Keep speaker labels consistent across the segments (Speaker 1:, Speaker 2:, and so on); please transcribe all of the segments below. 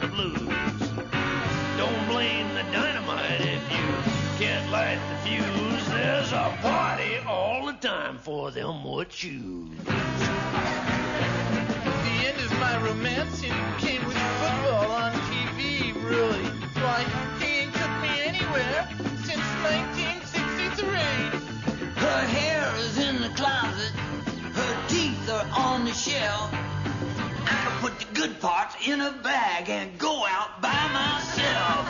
Speaker 1: the blues. Don't blame the dynamite if you can't light the fuse. There's a party all the time for them wood shoes.
Speaker 2: The end of my romance came with football on TV, really. Why, he ain't took me anywhere since 1963.
Speaker 3: Her hair is in the closet, her teeth are on the shelf. I could put the good parts in a bag and go out by myself.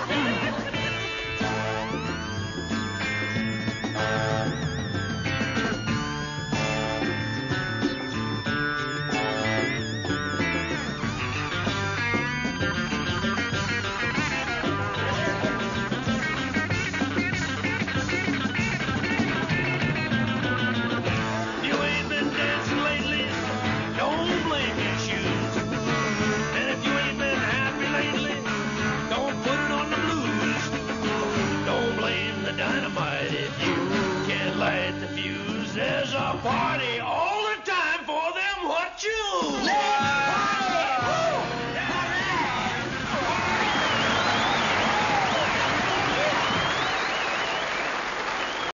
Speaker 1: Dynamite if you can't light the fuse. There's a party all